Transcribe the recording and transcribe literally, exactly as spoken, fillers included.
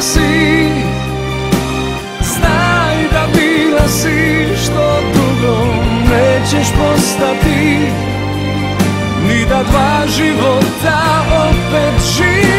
si, znaj da bila si, što dugo nećeš postati, ni da dva života opet živi.